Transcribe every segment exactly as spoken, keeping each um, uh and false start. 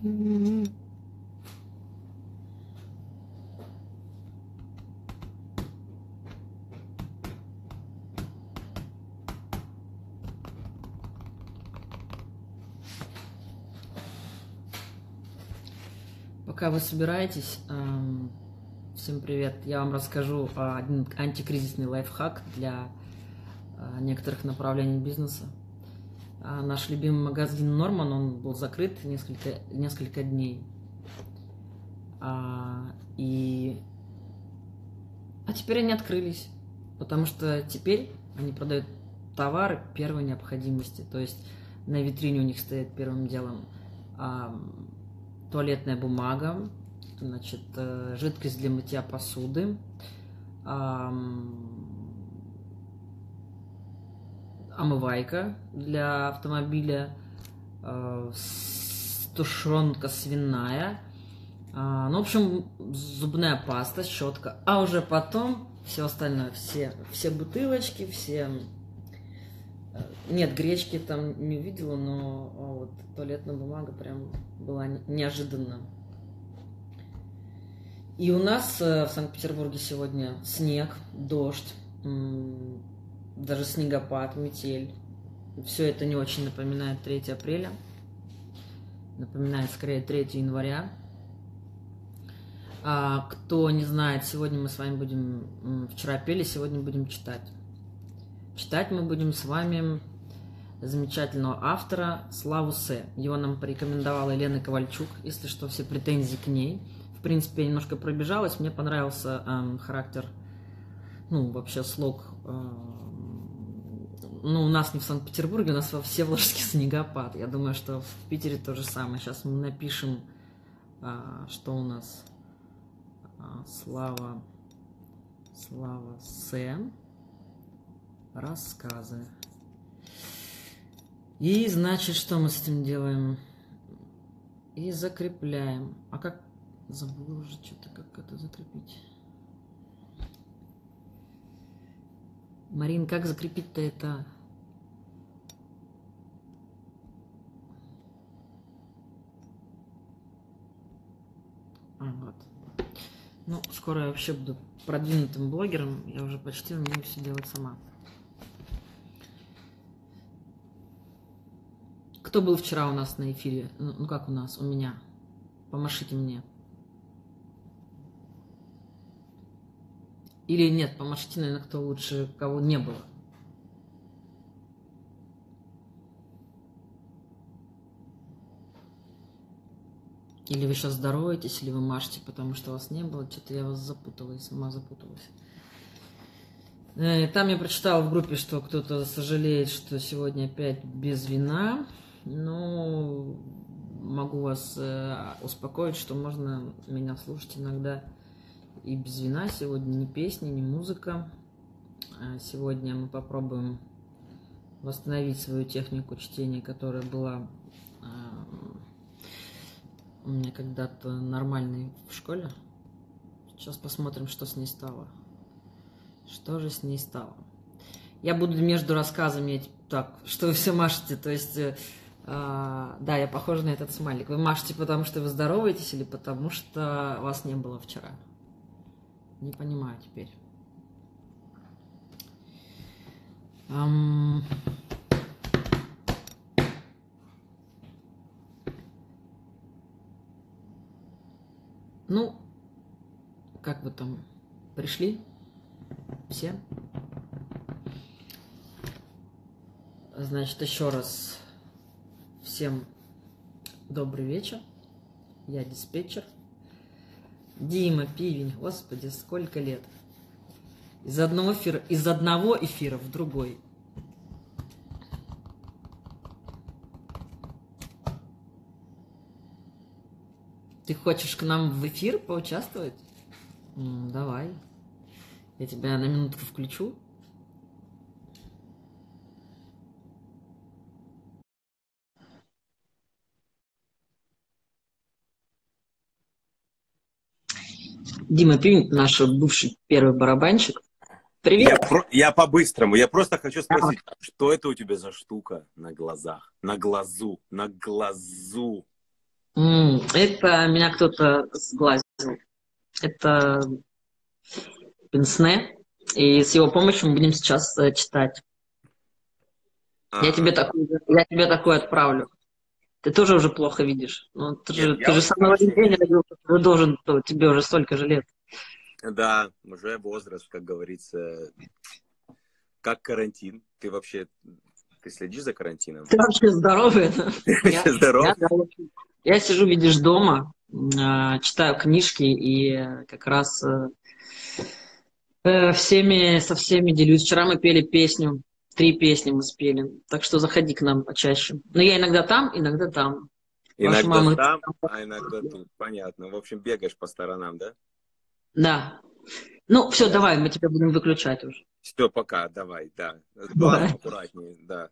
Пока вы собираетесь, всем привет. Я вам расскажу один антикризисный лайфхак для некоторых направлений бизнеса. Наш любимый магазин Норман, он был закрыт несколько, несколько дней. И... А теперь они открылись, потому что теперь они продают товары первой необходимости. То есть на витрине у них стоит первым делом туалетная бумага, значит, жидкость для мытья посуды, омывайка для автомобиля, тушенка свиная, ну, в общем, зубная паста, щетка, а уже потом все остальное, все, все бутылочки, все... Нет, гречки там не увидела, но вот туалетная бумага прям была неожиданно. И у нас в Санкт-Петербурге сегодня снег, дождь, даже снегопад, метель. Все это не очень напоминает третье апреля. Напоминает скорее третье января. А кто не знает, сегодня мы с вами будем... Вчера пели, сегодня будем читать. Читать мы будем с вами замечательного автора Славу С. Его нам порекомендовала Елена Ковальчук, если что, все претензии к ней. В принципе, я немножко пробежалась, мне понравился э, характер, ну, вообще слог. Э, ну, у нас не в Санкт-Петербурге, у нас во Всеволожске снегопад. Я думаю, что в Питере то же самое. Сейчас мы напишем, э, что у нас э, Слава, Слава С. Рассказы. И, значит, что мы с этим делаем? И закрепляем. А как? Забыла уже что-то, как это закрепить. Марин, как закрепить-то это? А, вот. Ну, скоро я вообще буду продвинутым блогером. Я уже почти умею все делать сама. Кто был вчера у нас на эфире? Ну, как у нас? У меня. Помашите мне. Или нет, помашите, наверное, кто лучше, кого не было. Или вы сейчас здороваетесь, или вы машете, потому что вас не было. Что-то я вас запутала, и сама запуталась. Там я прочитала в группе, что кто-то сожалеет, что сегодня опять без вина. Ну, могу вас э, успокоить, что можно меня слушать иногда и без вина. Сегодня ни песни, ни музыка. Сегодня мы попробуем восстановить свою технику чтения, которая была э, у меня когда-то нормальной в школе. Сейчас посмотрим, что с ней стало. Что же с ней стало? Я буду между рассказами... Так, что вы все машете, то есть... Uh, да, я похожа на этот смайлик. Вы машете, потому что вы здороваетесь, или потому что вас не было вчера? Не понимаю теперь. Um... Ну, как вы там пришли? Все? Значит, еще раз... Всем добрый вечер. Я диспетчер. Дима, пивень, господи, сколько лет. Из одного эфира, из одного эфира в другой. Ты хочешь к нам в эфир поучаствовать? Ну, давай. Я тебя на минутку включу. Дима Пивень, наш бывший первый барабанщик. Привет! Я, про, я по-быстрому. Я просто хочу спросить, а. что это у тебя за штука на глазах? На глазу, на глазу. М, Это меня кто-то сглазил. Это Пенсне. И с его помощью мы будем сейчас э, читать. Я тебе Ага. такой, я тебе такой отправлю. Ты тоже уже плохо видишь. Ну, ты Нет, же, ты я же уже со мной в один хорошо день вижу. родился, ты должен, то, тебе уже столько же лет. Да, уже возраст, как говорится, как карантин. Ты вообще, ты следишь за карантином? Ты вообще здоровый? Ты Я, вообще здоров? я, да, я сижу, видишь, дома, э, читаю книжки и э, как раз э, э, всеми, со всеми делюсь. Вчера мы пели песню, три песни мы спели. Так что заходи к нам почаще. Но я иногда там, иногда там. Вашу Иногда маму... там, а иногда тут. Понятно. В общем, бегаешь по сторонам, да? Да. Ну, все, Я... давай, мы тебя будем выключать уже. Все, пока, давай, да. Главное, Давай. аккуратнее, да.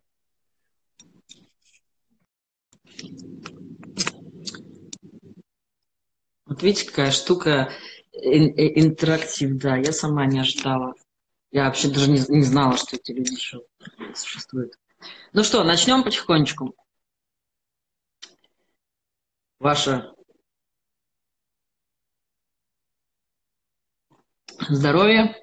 Вот видите, какая штука ин- э, интерактив, да, я сама не ожидала. Я вообще даже не, не знала, что эти люди еще существуют. Ну что, начнем потихонечку. Ваше здоровье.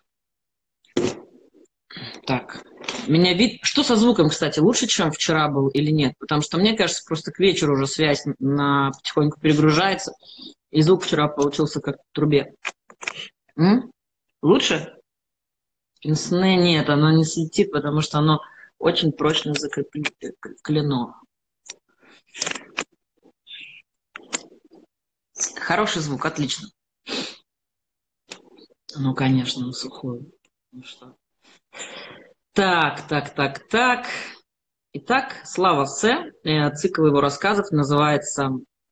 Так, меня вид... Что со звуком, кстати, лучше, чем вчера был или нет? Потому что мне кажется, просто к вечеру уже связь на... потихоньку перегружается, и звук вчера получился как в трубе. М? Лучше? Пенсне нет, оно не слетит, потому что оно очень прочно закреплено. Хороший звук, отлично. Ну, конечно, на сухую. Ну что? Так, так, так, так. Итак, Слава С. Э, Цикл его рассказов называется...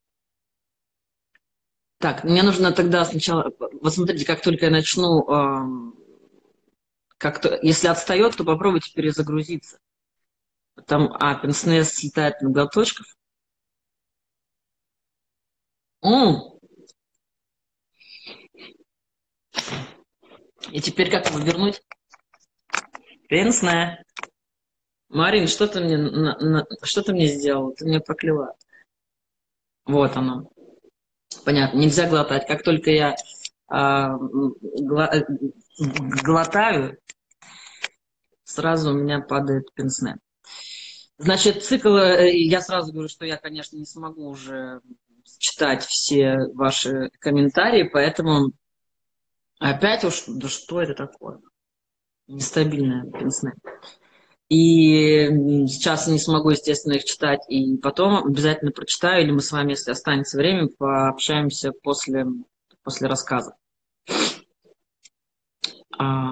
Так, мне нужно тогда сначала... Вот смотрите, как только я начну... эм, как-то... Если отстает, то попробуйте перезагрузиться. Там, а, пенсне слетает на глоточков. М, И теперь как его вернуть? Пенсне. Марин, что ты мне, на- на- что ты мне сделал? Ты меня проклела. Вот оно. Понятно, нельзя глотать. Как только я а, гла- э, глотаю, сразу у меня падает пенсне. Значит, цикл, э, я сразу говорю, что я, конечно, не смогу уже читать все ваши комментарии, поэтому опять уж, да что это такое? Нестабильное пенсне. И сейчас не смогу, естественно, их читать, и потом обязательно прочитаю, или мы с вами, если останется время, пообщаемся после, после рассказа. А,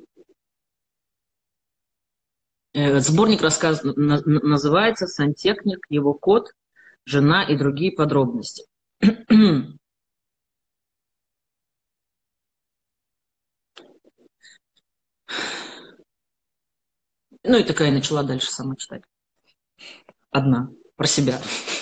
э, Сборник рассказов на- на- называется «Сантехник, его кот, жена и другие подробности». Ну и такая начала дальше сама читать. Одна, про себя.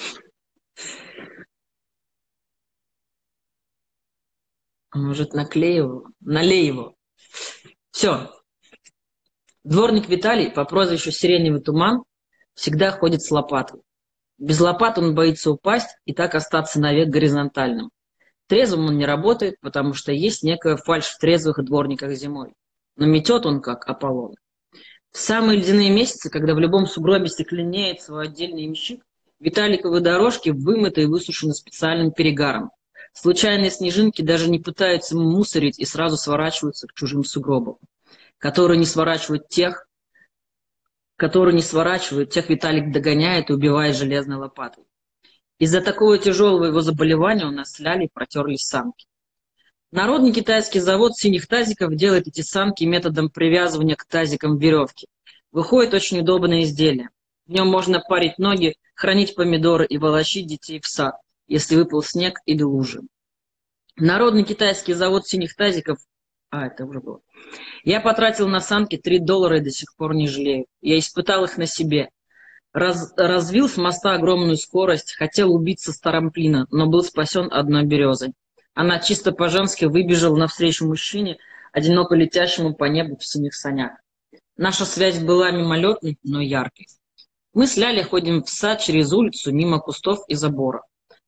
Может, наклеиваю? Налей его. Все. Дворник Виталий по прозвищу Сиреневый Туман всегда ходит с лопатой. Без лопат он боится упасть и так остаться навек горизонтальным. Трезвым он не работает, потому что есть некая фальшь в трезвых дворниках зимой. Но метет он как Аполлон. В самые ледяные месяцы, когда в любом сугробе стекленеет свой отдельный ямщик, Виталиковы дорожки вымыты и высушены специальным перегаром. Случайные снежинки даже не пытаются мусорить и сразу сворачиваются к чужим сугробам, которые не сворачивают тех, которые не сворачивают, тех Виталик догоняет и убивает железной лопатой. Из-за такого тяжелого его заболевания у нас с Лялей протерлись санки. Народный китайский завод синих тазиков делает эти санки методом привязывания к тазикам веревки. Выходит очень удобное изделие. В нем можно парить ноги, хранить помидоры и волочить детей в сад, если выпал снег или лужи. Народный китайский завод синих тазиков... А, это уже было. Я потратил на санки три доллара и до сих пор не жалею. Я испытал их на себе. Раз, развил с моста огромную скорость, хотел убиться с тарамплина, но был спасен одной березой. Она чисто по-женски выбежала навстречу мужчине, одиноко летящему по небу в синих санях. Наша связь была мимолетной, но яркой. Мы с Лялей ходим в сад через улицу, мимо кустов и забора.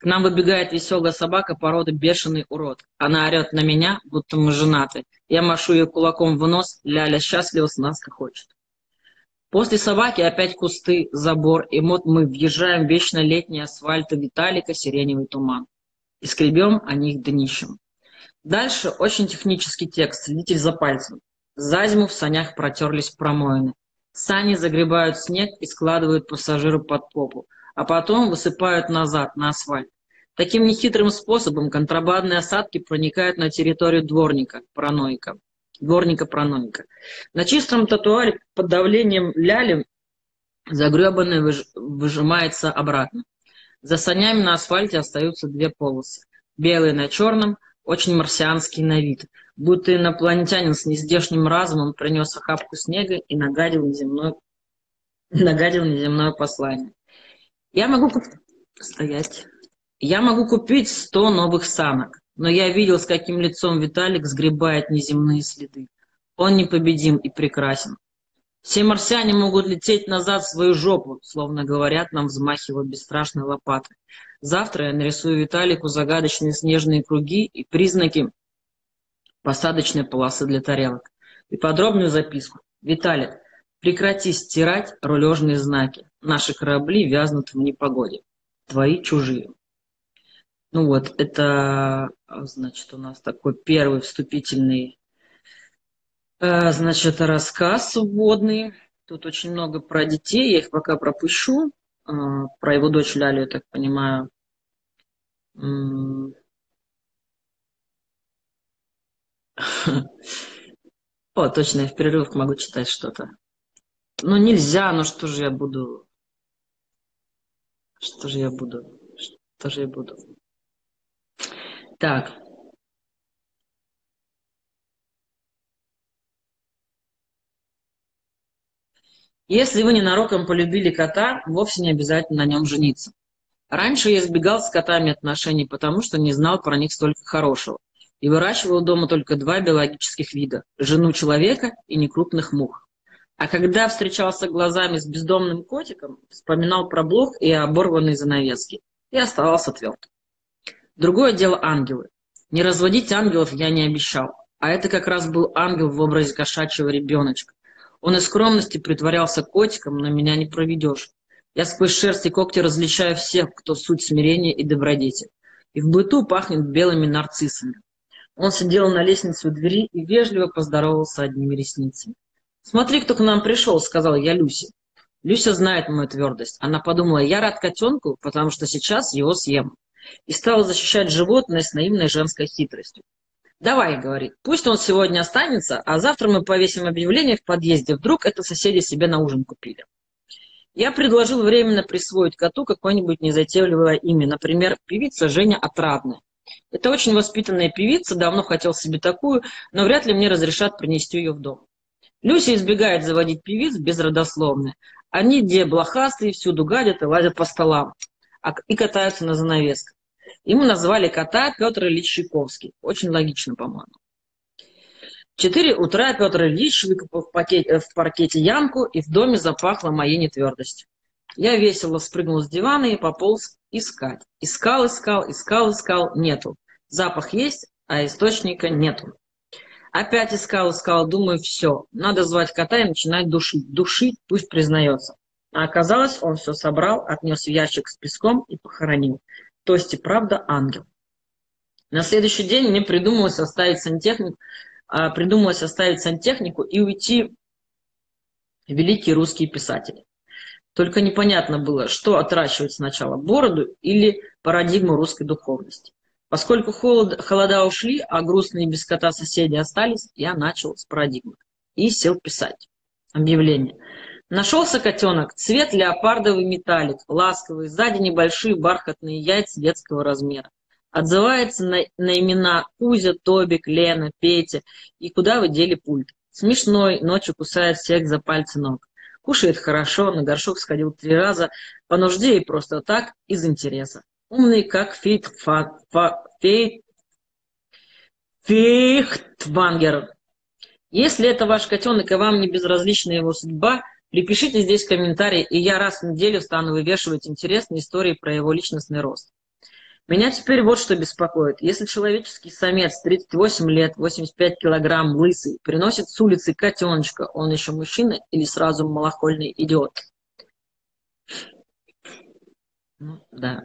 К нам выбегает веселая собака породы бешеный урод. Она орет на меня, будто мы женаты. Я машу ее кулаком в нос, Ляля счастливо с нас хохочет. После собаки опять кусты, забор, и вот мы въезжаем в вечно летний асфальт Виталика сиреневый туман. И скребем о них днищем. Дальше очень технический текст, следите за пальцем. За зиму в санях протерлись промоины. Сани загребают снег и складывают пассажиру под попу, а потом высыпают назад, на асфальт. Таким нехитрым способом контрабандные осадки проникают на территорию дворника, параноика. Дворника-параноика. На чистом тротуаре под давлением ляли загребанное выж... выжимается обратно. За санями на асфальте остаются две полосы. Белые на черном, очень марсианский на вид. Будто инопланетянин с нездешним разумом принес охапку снега и нагадил неземное, нагадил неземное послание. Я могу стоять. Я могу купить сто новых санок, но я видел, с каким лицом Виталик сгребает неземные следы. Он непобедим и прекрасен. Все марсиане могут лететь назад в свою жопу, словно говорят нам, взмахивая бесстрашной лопатой. Завтра я нарисую Виталику загадочные снежные круги и признаки посадочной полосы для тарелок. И подробную записку. Виталик, прекрати стирать рулежные знаки. Наши корабли вязнут в непогоде. Твои чужие. Ну вот, это, значит, у нас такой первый вступительный, значит, рассказ вводный. Тут очень много про детей, я их пока пропущу. Про его дочь Лялю, я так понимаю. О, точно, я в перерывах могу читать что-то. Ну, нельзя, ну что же я буду? Что же я буду? Что же я буду? Так. Если вы ненароком полюбили кота, вовсе не обязательно на нем жениться. Раньше я избегал с котами отношений, потому что не знал про них столько хорошего. И выращивал дома только два биологических вида – жену человека и некрупных мух. А когда встречался глазами с бездомным котиком, вспоминал про блох и оборванные занавески. И оставался тверд. Другое дело ангелы. Не разводить ангелов я не обещал. А это как раз был ангел в образе кошачьего ребеночка. Он из скромности притворялся котиком, но меня не проведешь. Я сквозь шерсть и когти различаю всех, кто суть смирения и добродетель. И в быту пахнет белыми нарциссами. Он сидел на лестнице у двери и вежливо поздоровался одними ресницами. «Смотри, кто к нам пришел», — сказал я Люсе. Люся знает мою твердость. Она подумала, я рад котенку, потому что сейчас его съем. И стала защищать животное с наивной женской хитростью. «Давай», — говорит, — «пусть он сегодня останется, а завтра мы повесим объявление в подъезде. Вдруг это соседи себе на ужин купили». Я предложил временно присвоить коту какое-нибудь незатейливое имя, например, певица Женя Отрадная. Это очень воспитанная певица, давно хотел себе такую, но вряд ли мне разрешат принести ее в дом. Люся избегает заводить певиц безродословные. Они где блохастые, всюду гадят и лазят по столам и катаются на занавесках. Ему назвали кота Петр Ильич Чайковский. Очень логично, по-моему. В четыре утра Петр Ильич выкопал в, пакете, в паркете ямку, и в доме запахло моей нетвердостью. Я весело спрыгнул с дивана и пополз искать. Искал, искал, искал, искал, нету. Запах есть, а источника нету. Опять искал, искал, думаю, все. Надо звать кота и начинать душить. Душить пусть признается. А оказалось, он все собрал, отнес в ящик с песком и похоронил. То есть и правда ангел. На следующий день мне придумалось оставить сантехнику, придумалось оставить сантехнику и уйти в великие русские писатели. Только непонятно было, что отращивать сначала, бороду или парадигму русской духовности. Поскольку холод, холода ушли, а грустные без кота соседи остались, я начал с парадигмы и сел писать. Объявление. Нашелся котенок, цвет леопардовый металлик, ласковый, сзади небольшие бархатные яйца детского размера. Отзывается на, на имена Кузя, Тобик, Лена, Петя и куда вы дели пульт. Смешной, ночью кусает всех за пальцы ног. Кушает хорошо, на горшок сходил три раза, по нужде и просто так, из интереса. Умный, как фейт, фа, фа, фейт, фейхтвангер. Если это ваш котенок и вам не безразлична его судьба, припишите здесь комментарий, и я раз в неделю стану вывешивать интересные истории про его личностный рост. Меня теперь вот что беспокоит. Если человеческий самец тридцать восемь лет, восемьдесят пять килограмм, лысый, приносит с улицы котеночка, он еще мужчина или сразу малохольный идиот? Ну, да.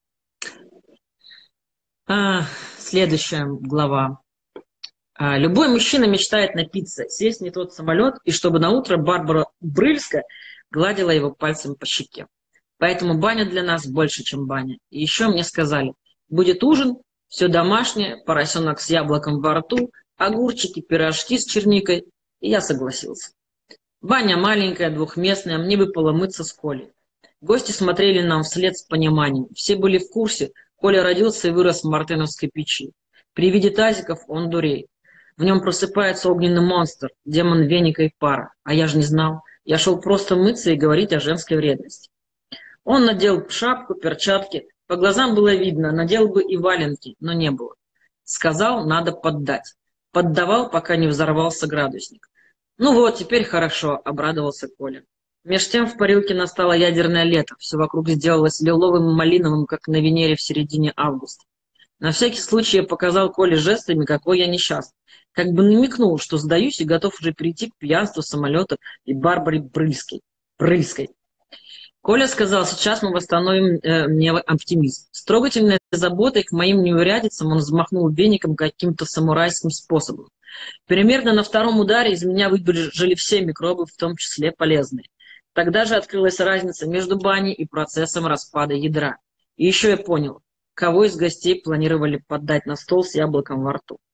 А, следующая глава. А, любой мужчина мечтает напиться, сесть не тот самолет, и чтобы на утро Барбара Брыльска гладила его пальцем по щеке. Поэтому баня для нас больше, чем баня. И еще мне сказали, будет ужин, все домашнее, поросенок с яблоком во рту, огурчики, пирожки с черникой. И я согласился. Баня маленькая, двухместная, мне бы поломыться с Колей. Гости смотрели нам вслед с пониманием. Все были в курсе, Коля родился и вырос в мартеновской печи. При виде тазиков он дуреет. В нем просыпается огненный монстр, демон веника и пара. А я же не знал. Я шел просто мыться и говорить о женской вредности. Он надел шапку, перчатки. По глазам было видно, надел бы и валенки, но не было. Сказал, надо поддать. Поддавал, пока не взорвался градусник. Ну вот, теперь хорошо, обрадовался Коля. Меж тем в парилке настало ядерное лето. Все вокруг сделалось лиловым и малиновым, как на Венере в середине августа. На всякий случай я показал Коле жестами, какой я несчастный. Как бы намекнул, что сдаюсь и готов уже перейти к пьянству самолета и Барбаре Брыльской. Брыльской. Коля сказал, сейчас мы восстановим э, мне оптимизм. С трогательной заботой к моим неурядицам он взмахнул веником каким-то самурайским способом. Примерно на втором ударе из меня выбежали все микробы, в том числе полезные. Тогда же открылась разница между баней и процессом распада ядра. И еще я понял, кого из гостей планировали поддать на стол с яблоком во рту.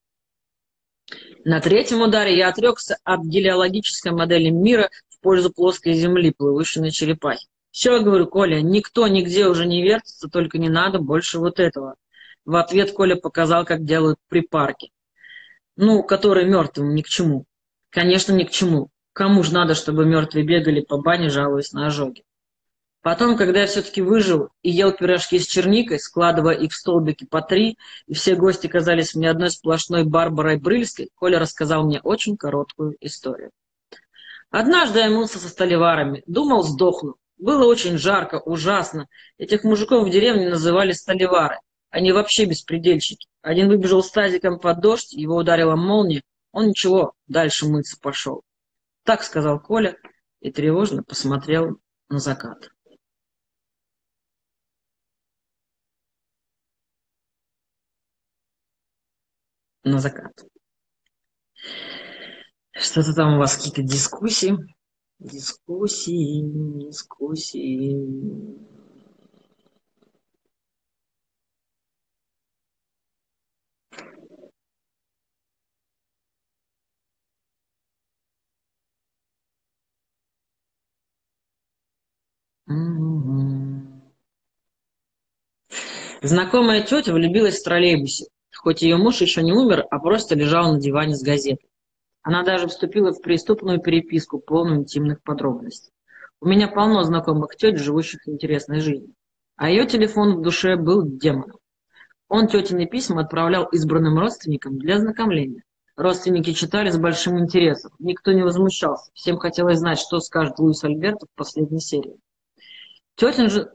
На третьем ударе я отрекся от гелиологической модели мира в пользу плоской земли, плывущей на черепахе. Все, говорю, Коля, никто нигде уже не вертится, только не надо больше вот этого. В ответ Коля показал, как делают припарки. Ну, которые мертвым ни к чему. Конечно, ни к чему. Кому же надо, чтобы мертвые бегали по бане, жалуясь на ожоги. Потом, когда я все-таки выжил и ел пирожки с черникой, складывая их в столбики по три, и все гости казались мне одной сплошной Барбарой Брыльской, Коля рассказал мне очень короткую историю. Однажды я мылся со столеварами, думал, сдохну. Было очень жарко, ужасно. Этих мужиков в деревне называли столевары. Они вообще беспредельщики. Один выбежал с тазиком под дождь, его ударила молния. Он ничего, дальше мыться пошел. Так сказал Коля и тревожно посмотрел на закат. На закат. Что-то там у вас какие-то дискуссии. Дискуссии, дискуссии. Знакомая тетя влюбилась в троллейбусе, хоть ее муж еще не умер, а просто лежал на диване с газетой. Она даже вступила в преступную переписку, полную интимных подробностей. У меня полно знакомых тет, живущих интересной жизнью. А ее телефон в душе был демоном. Он тетины письма отправлял избранным родственникам для ознакомления. Родственники читали с большим интересом. Никто не возмущался. Всем хотелось знать, что скажет Луис Альберто в последней серии. Тетин же,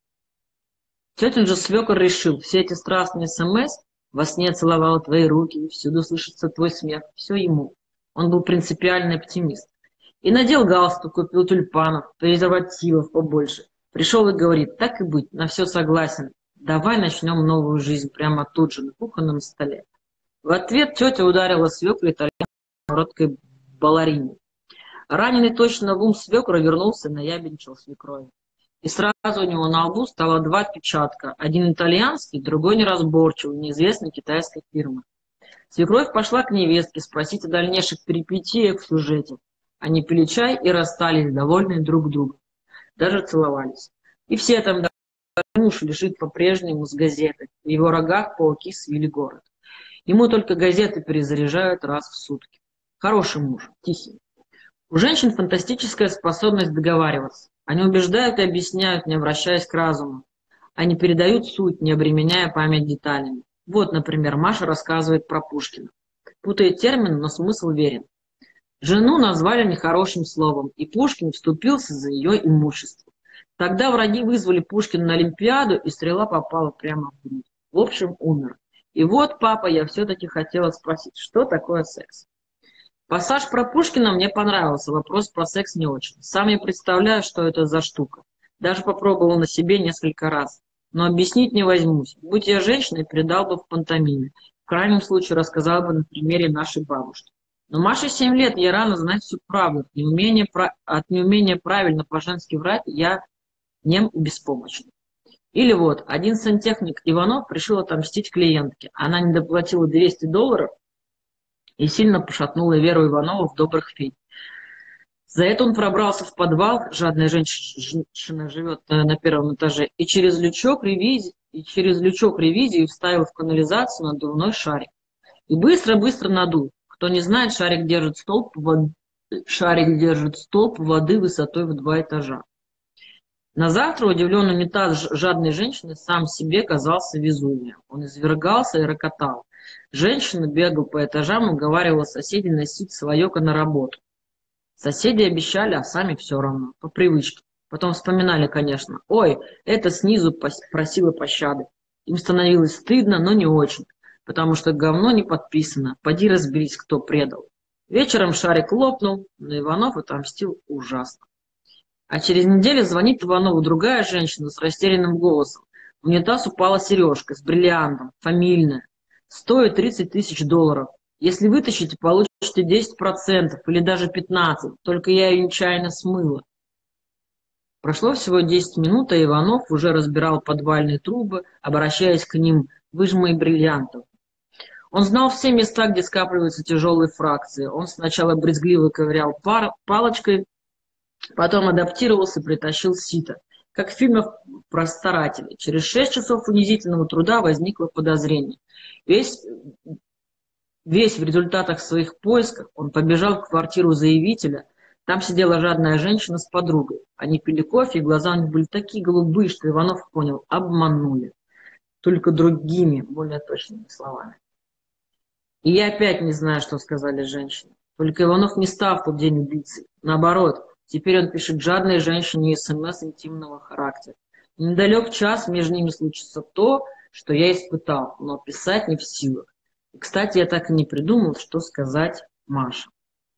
тетин же свекор решил, все эти страстные смс, во сне целовал твои руки, всюду слышится твой смех, все ему. Он был принципиальный оптимист. И надел галстук, купил тюльпанов, презервативов побольше. Пришел и говорит, так и быть, на все согласен. Давай начнем новую жизнь прямо тут же, на кухонном столе. В ответ тетя ударила свекра итальянской короткой балерине. Раненый точно в ум свекра вернулся, наябедничал свекрови. И сразу у него на лбу стало два отпечатка. Один итальянский, другой неразборчивый, неизвестной китайской фирмы. Свекровь пошла к невестке спросить о дальнейших перипетиях в сюжете. Они пили чай и расстались, довольные друг другом. Даже целовались. И все там, да, муж лежит по-прежнему с газетой. В его рогах пауки свили город. Ему только газеты перезаряжают раз в сутки. Хороший муж, тихий. У женщин фантастическая способность договариваться. Они убеждают и объясняют, не обращаясь к разуму. Они передают суть, не обременяя память деталями. Вот, например, Маша рассказывает про Пушкина. Путает термин, но смысл верен. Жену назвали нехорошим словом, и Пушкин вступился за ее имущество. Тогда враги вызвали Пушкина на Олимпиаду, и стрела попала прямо в грудь. В общем, умер. И вот, папа, я все-таки хотела спросить, что такое секс? Пассаж про Пушкина мне понравился, вопрос про секс не очень. Сам я представляю, что это за штука. Даже попробовал на себе несколько раз. Но объяснить не возьмусь. Будь я женщиной, передал бы в пантомиме. В крайнем случае рассказал бы на примере нашей бабушки. Но Маше семь лет, ей рано знать всю правду. От неумения, от неумения правильно по-женски врать я нем и беспомощен. Или вот, один сантехник Иванов решил отомстить клиентке. Она не доплатила двести долларов и сильно пошатнула веру Иванова в добрых фей. За это он пробрался в подвал, жадная женщина живет на первом этаже, и через лючок ревизии, и через лючок ревизии вставил в канализацию надувной шарик. И быстро-быстро надул. Кто не знает, шарик держит столб, вод... шарик держит столб воды высотой в два этажа. На завтра удивленный унитаз жадной женщины сам себе казался Везувием. Он извергался и рокотал. Женщина бегала по этажам и уговаривала соседей носить свое-ка на работу. Соседи обещали, а сами все равно, по привычке. Потом вспоминали, конечно. Ой, это снизу просила пощады. Им становилось стыдно, но не очень, потому что говно не подписано. Поди разберись, кто предал. Вечером шарик лопнул, но Иванов отомстил ужасно. А через неделю звонит Иванову другая женщина с растерянным голосом. В унитаз упала сережка с бриллиантом, фамильная. Стоит тридцать тысяч долларов. Если вытащите, получите десять процентов или даже пятнадцать процентов. Только я ее нечаянно смыла. Прошло всего десять минут, а Иванов уже разбирал подвальные трубы, обращаясь к ним: вы же мои бриллианты. Он знал все места, где скапливаются тяжелые фракции. Он сначала брезгливо ковырял пар, палочкой, потом адаптировался и притащил сито. Как в фильмах про старателей. Через шесть часов унизительного труда возникло подозрение. Весь, весь в результатах своих поисков он побежал в квартиру заявителя. Там сидела жадная женщина с подругой. Они пили кофе, и глаза у них были такие голубые, что Иванов понял — обманули. Только другими, более точными словами. И я опять не знаю, что сказали женщины. Только Иванов не стал в тот день убийцей. Наоборот, теперь он пишет жадной женщине СМС интимного характера. Недалек час, между ними случится то, что я испытал, но писать не в силах. И, кстати, я так и не придумал, что сказать Маше.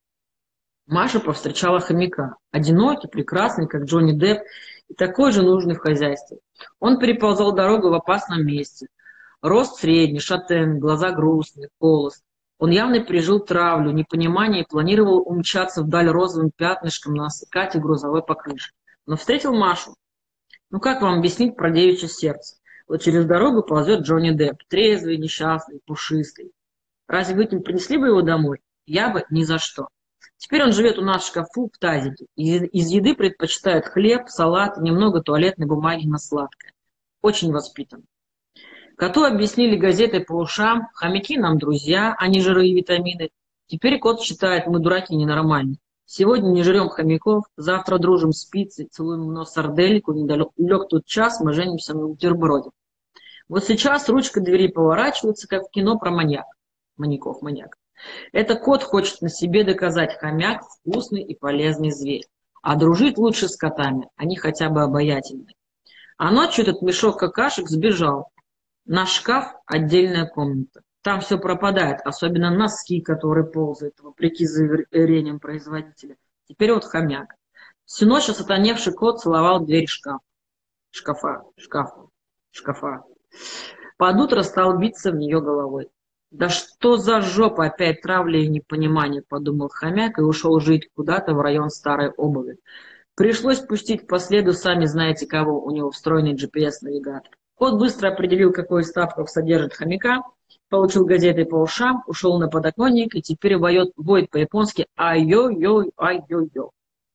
Маша повстречала хомяка. Одинокий, прекрасный, как Джонни Депп, и такой же нужный в хозяйстве. Он переползал дорогу в опасном месте. Рост средний, шатен, глаза грустные, холост. Он явно пережил травлю, непонимание и планировал умчаться вдаль розовым пятнышком на скате грузовой покрышки. Но встретил Машу. Ну как вам объяснить про девичье сердце? Вот через дорогу ползет Джонни Депп, трезвый, несчастный, пушистый. Разве вы не принесли бы его домой? Я бы ни за что. Теперь он живет у нас в шкафу в тазике. Из, из еды предпочитает хлеб, салат и немного туалетной бумаги на сладкое. Очень воспитан. Коту объяснили газетой по ушам: хомяки нам друзья, а не жиры и витамины. Теперь кот считает, мы дураки ненормальные. Сегодня не жрем хомяков, завтра дружим с пиццей, целуем в нос сардельку, недалек тот час, мы женимся на бутерброде. Вот сейчас ручка двери поворачивается, как в кино про маньяк. Маньяков, маньяк. Это кот хочет на себе доказать: хомяк вкусный и полезный зверь. А дружить лучше с котами, они хотя бы обаятельные. А ночью этот мешок какашек сбежал. Наш шкаф – отдельная комната. Там все пропадает, особенно носки, которые ползают, вопреки заверениям производителя. Теперь вот хомяк. Всю ночь осатаневший кот целовал дверь шкафа. Шкафа, шкафа, шкафа. Под утро стал биться в нее головой. Да что за жопа, опять травля и непонимание, подумал хомяк и ушел жить куда-то в район старой обуви. Пришлось пустить по следу сами знаете кого, у него встроенный джи пи эс-навигатор. Кот быстро определил, какой из ставков содержит хомяка, получил газеты по ушам, ушел на подоконник и теперь воет, воет по-японски «Айо-йо, айо-йо».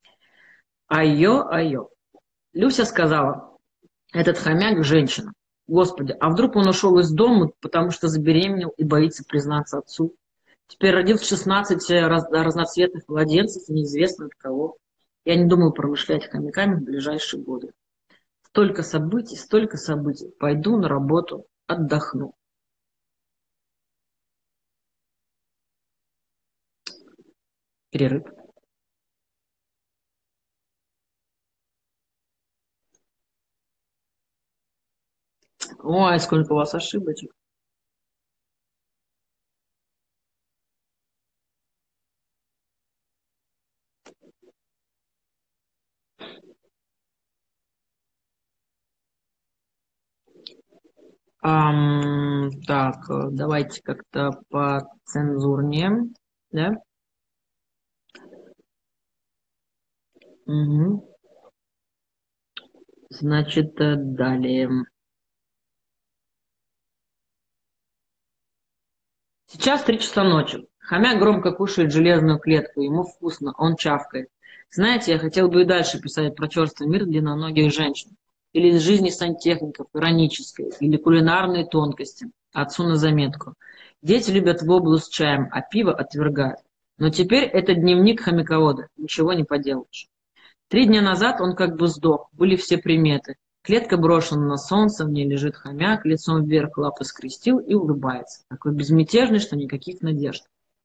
«Айо, айо». Люся сказала: этот хомяк – женщина. Господи, а вдруг он ушел из дома, потому что забеременел и боится признаться отцу? Теперь родил шестнадцать раз, разноцветных младенцев, неизвестно от кого. Я не думаю промышлять хомяками в ближайшие годы. Столько событий, столько событий. Пойду на работу, отдохну. Перерыв. Ой, сколько у вас ошибочек. Ам, так, э, давайте как-то поцензурнее, да? Мгм. Значит, э, далее. Сейчас три часа ночи. Хомяк громко кушает железную клетку, ему вкусно, он чавкает. Знаете, я хотел бы и дальше писать про черствый мир длинноногих женщин. Или из жизни сантехников, иронической, или кулинарные тонкости. Отцу на заметку. Дети любят воблу с чаем, а пиво отвергают. Но теперь это дневник хомяковода, ничего не поделаешь. Три дня назад он как бы сдох, были все приметы. Клетка брошена на солнце, в ней лежит хомяк, лицом вверх лапы скрестил и улыбается. Такой безмятежный, что никаких надежд.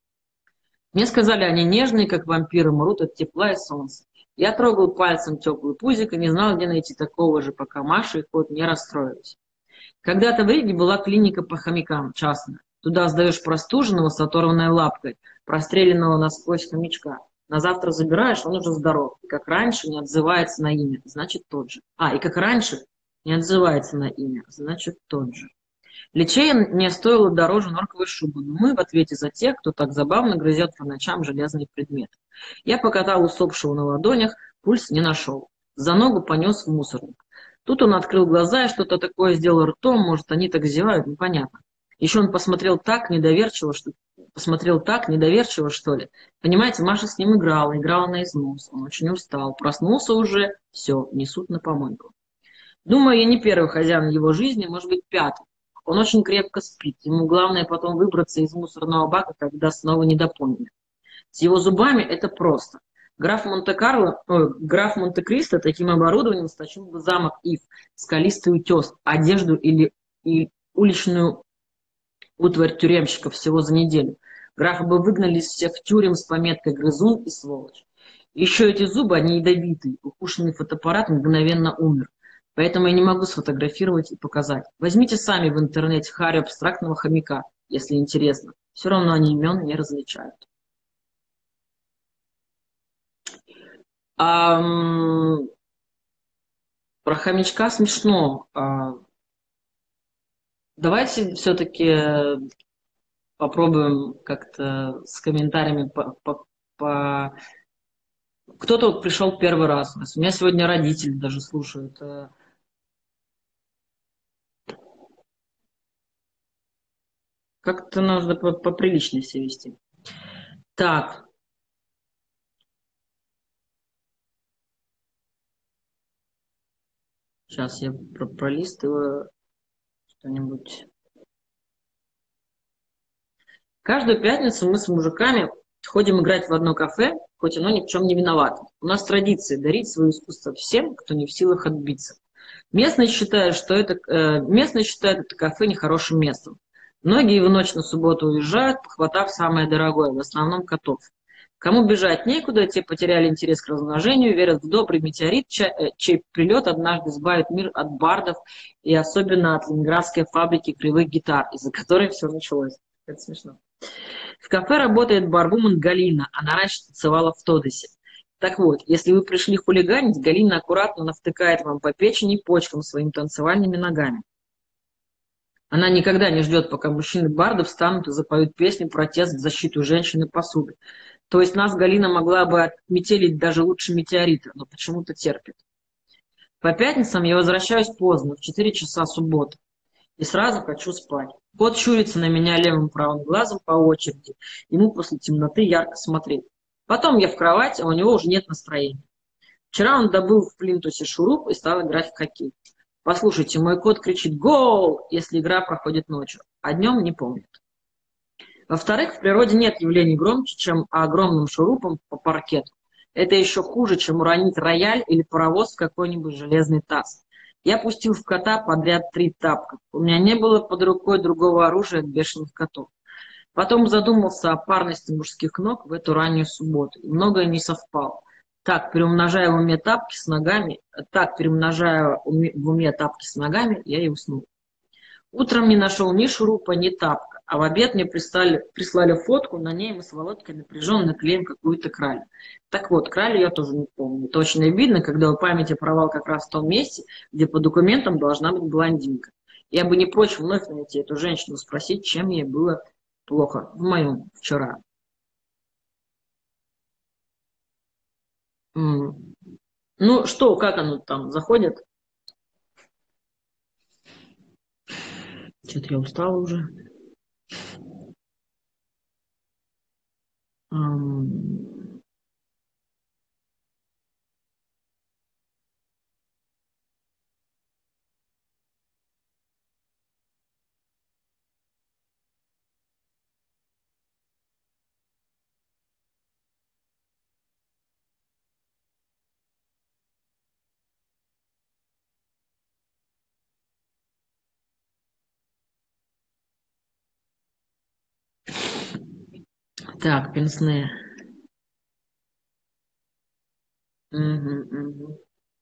Мне сказали, они нежные, как вампиры, мрут от тепла и солнца. Я трогал пальцем теплый пузик и не знал, где найти такого же, пока Маша и кот не расстроились. Когда-то в Риге была клиника по хомякам, частная. Туда сдаешь простуженного с оторванной лапкой, простреленного насквозь хомячка. На завтра забираешь, он уже здоров. И как раньше не отзывается на имя, значит тот же. А, и как раньше не отзывается на имя, значит тот же. Лечение мне стоило дороже норковой шубы, но мы в ответе за тех, кто так забавно грызет по ночам железные предметы. Я покатал усопшего на ладонях, пульс не нашел. За ногу понес в мусорник. Тут он открыл глаза и что-то такое сделал ртом, может, они так зевают, непонятно. Еще он посмотрел так недоверчиво, что посмотрел так недоверчиво, что ли. Понимаете, Маша с ним играла, играла на износ. Он очень устал, проснулся уже, все, несут на помойку. Думаю, я не первый хозяин его жизни, может быть, пятый. Он очень крепко спит. Ему главное потом выбраться из мусорного бака, когда снова не допомнит. С его зубами это просто. Граф Монте-Карло, ой, граф Монте-Кристо таким оборудованием сточил бы замок Ив, скалистый утес, одежду или и уличную утварь тюремщиков всего за неделю. Графа бы выгнали из всех тюрем с пометкой «грызун» и «сволочь». Еще эти зубы, они ядовитые. Укушенный фотоаппарат мгновенно умер. Поэтому я не могу сфотографировать и показать. Возьмите сами в интернете харю абстрактного хомяка, если интересно. Все равно они имен не различают. А, про хомячка смешно. А, давайте все-таки попробуем как-то с комментариями по, по, по... Кто-то вот пришел первый раз. У меня сегодня родители даже слушают. Как-то нужно поприличнее себя вести. Так. Сейчас я про пролистываю что-нибудь. Каждую пятницу мы с мужиками ходим играть в одно кафе, хоть оно ни в чем не виновато. У нас традиция дарить свое искусство всем, кто не в силах отбиться. Местные считают, что это, э, местные считают это кафе нехорошим местом. Многие в ночь на субботу уезжают, похватав самое дорогое, в основном котов. Кому бежать некуда, те потеряли интерес к размножению, верят в добрый метеорит, чей, чей прилет однажды избавит мир от бардов и особенно от ленинградской фабрики кривых гитар, из-за которой все началось. Это смешно. В кафе работает барвумен Галина, она раньше танцевала в Тодосе. Так вот, если вы пришли хулиганить, Галина аккуратно навтыкает вам по печени и почкам своими танцевальными ногами. Она никогда не ждет, пока мужчины-барды встанут и запоют песню «Протест в защиту женщины посуды». То есть нас Галина могла бы отметелить даже лучше метеорита, но почему-то терпит. По пятницам я возвращаюсь поздно, в четыре часа субботы, и сразу хочу спать. Кот щурится на меня левым правым глазом по очереди, ему после темноты ярко смотреть. Потом я в кровати, а у него уже нет настроения. Вчера он добыл в плинтусе шуруп и стал играть в хоккей. Послушайте, мой кот кричит «Гол!», если игра проходит ночью, а днем не помнит. Во-вторых, в природе нет явлений громче, чем огромным шурупом по паркету. Это еще хуже, чем уронить рояль или паровоз в какой-нибудь железный таз. Я пустил в кота подряд три тапка. У меня не было под рукой другого оружия от бешеных котов. Потом задумался о парности мужских ног в эту раннюю субботу, и многое не совпало. Так, переумножая в уме тапки с ногами, так, переумножая в уме тапки с ногами, я и уснул. Утром не нашел ни шурупа, ни тапка, а в обед мне прислали, прислали фотку, на ней мы с Володькой напряженно клеим какую-то краль. Так вот, кралю я тоже не помню. Это очень обидно, когда у памяти провал как раз в том месте, где по документам должна быть блондинка. Я бы не прочь вновь найти эту женщину, спросить, чем ей было плохо в моем вчера. М. Ну что, как оно там заходит? Что-то я устала уже. Ам. Так, пенсне. Мгм, мгм.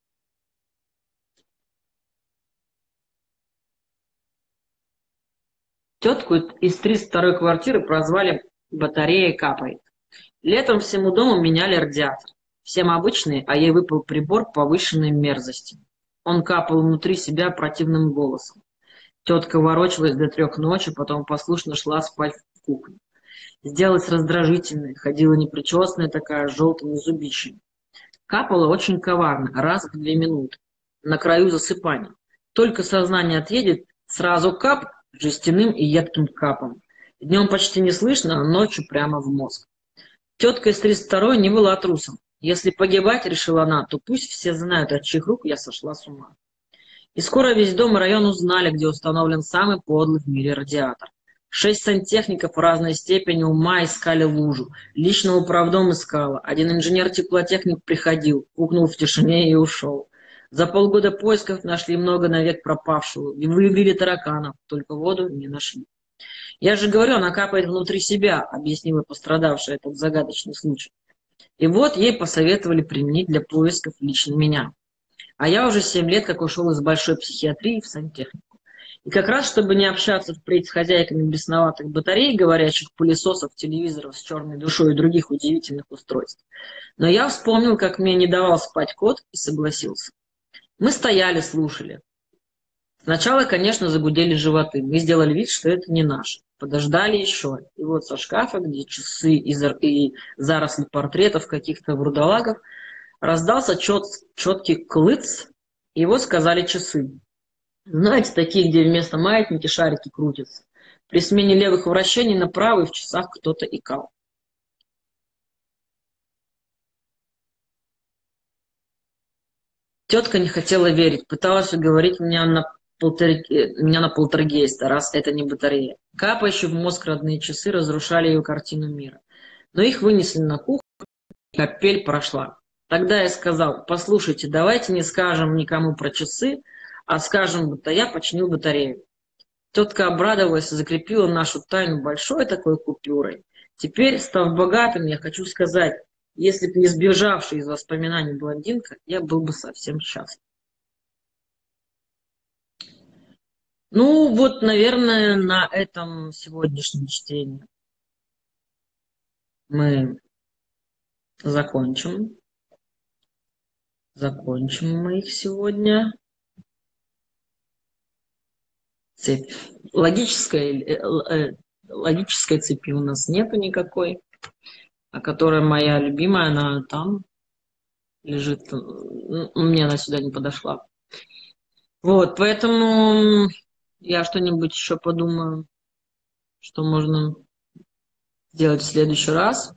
Тетку из тридцать второй квартиры прозвали батареей капает. Летом всему дому меняли радиатор. Всем обычный, а ей выпал прибор повышенной мерзости. Он капал внутри себя противным голосом. Тетка ворочалась до трех ночи, потом послушно шла спать в кухню. Сделалась раздражительной, ходила непричесанная такая, с желтыми зубищами. Капала очень коварно, раз в две минуты, на краю засыпания. Только сознание отъедет, сразу кап жестяным и едким капом. Днем почти не слышно, а ночью прямо в мозг. Тетка из тридцать второй не была трусом. Если погибать, решила она, то пусть все знают, от чьих рук я сошла с ума. И скоро весь дом и район узнали, где установлен самый подлый в мире радиатор. Шесть сантехников в разной степени ума искали лужу. Лично управдом искала. Один инженер-теплотехник приходил, пукнул в тишине и ушел. За полгода поисков нашли много навек пропавшего. И выявили тараканов, только воду не нашли. Я же говорю, она капает внутри себя, объяснила пострадавшая этот загадочный случай. И вот ей посоветовали применить для поисков лично меня. А я уже семь лет как ушел из большой психиатрии в сантехнику. И как раз, чтобы не общаться впредь с хозяйками бесноватых батарей, говорящих пылесосов, телевизоров с черной душой и других удивительных устройств. Но я вспомнил, как мне не давал спать кот, и согласился. Мы стояли, слушали. Сначала, конечно, загудели животы. Мы сделали вид, что это не наше. Подождали еще. И вот со шкафа, где часы и, зар... и заросли портретов каких-то вурдалагов, раздался чет... четкий клыц. Его сказали часы. Знаете, такие, где вместо маятники шарики крутятся. При смене левых вращений на правый в часах кто-то икал. Тетка не хотела верить, пыталась уговорить меня на, полтер... меня на полтергейста, раз это не батарея. Капающие в мозг родные часы разрушали ее картину мира. Но их вынесли на кухню, и капель прошла. Тогда я сказал, послушайте, давайте не скажем никому про часы, а скажем, будто я починил батарею. Тетка обрадовалась и закрепила нашу тайну большой такой купюрой. Теперь, став богатым, я хочу сказать, если бы не сбежавшая из воспоминаний блондинка, я был бы совсем счастлив. Ну, вот, наверное, на этом сегодняшнем чтении мы закончим. Закончим мы их сегодня. Цепь. Логической, э, э, логической цепи у нас нету никакой, а которая моя любимая, она там лежит. Ну, мне она сюда не подошла. Вот, поэтому я что-нибудь еще подумаю, что можно сделать в следующий раз.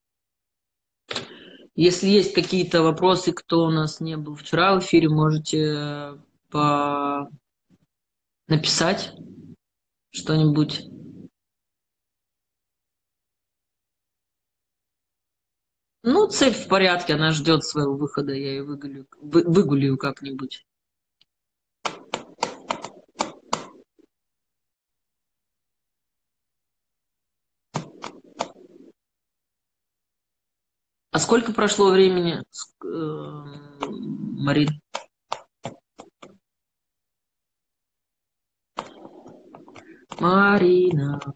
Если есть какие-то вопросы, кто у нас не был вчера в эфире, можете по... написать что-нибудь. Ну, цепь в порядке, она ждет своего выхода, я ее выгулю, вы, выгулю как-нибудь. А сколько прошло времени, э, Марин? Марина.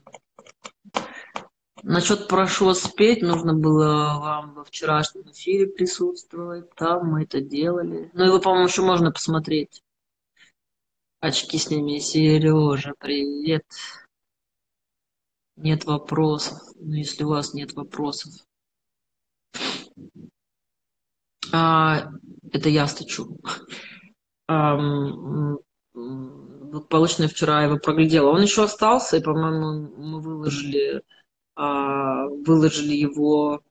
Насчет прошу спеть, нужно было вам во вчерашнем эфире присутствовать. Там мы это делали. Ну, его, по-моему, еще можно посмотреть. Очки с ними. Сережа, привет. Нет вопросов. Ну, если у вас нет вопросов. А, это я стучу. Ам, м, Благополучно вчера его проглядела. Он еще остался, и, по-моему, мы выложили, а, выложили его